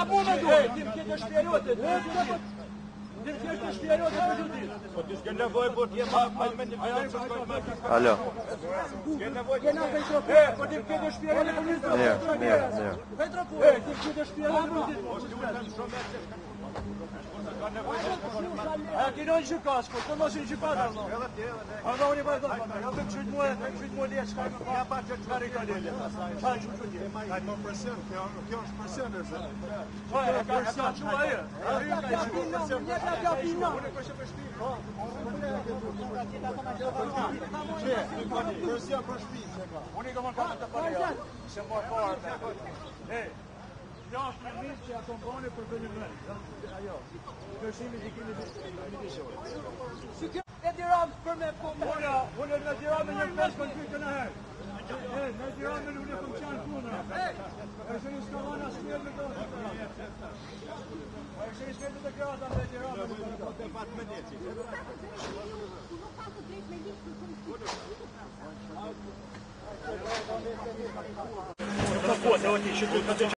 Ты едешь вперед, ты едешь вперед, это люди. Алло. Ты едешь вперед, это люди. Ты едешь вперед, a ti non ci casco, tu non si ci parla. Allora oni vai dopo, io ben ci mu lec ka ja pa që çfarë ka lele. Ai ju ju. Ai po presion, kjo është presion është. Po e ka çu ai. Ai ka presion. Ne ka kapino. Unë po se peshti. Presion për shtëpi. Unë do të marr të parë. Se mo fort. Hey. Ja, është një mirë që akompane për të një mërë. Ajo, kërshimi që kemi një shorë. Si kjo e diram për me po me? Unë në diram një pesë konflikë në herë. Në diram në unë e kom qanë punë. E shë një s'kamana s'mjerë me të të e shë një s'mjerë të krata në diram në unë e kom qanë punë.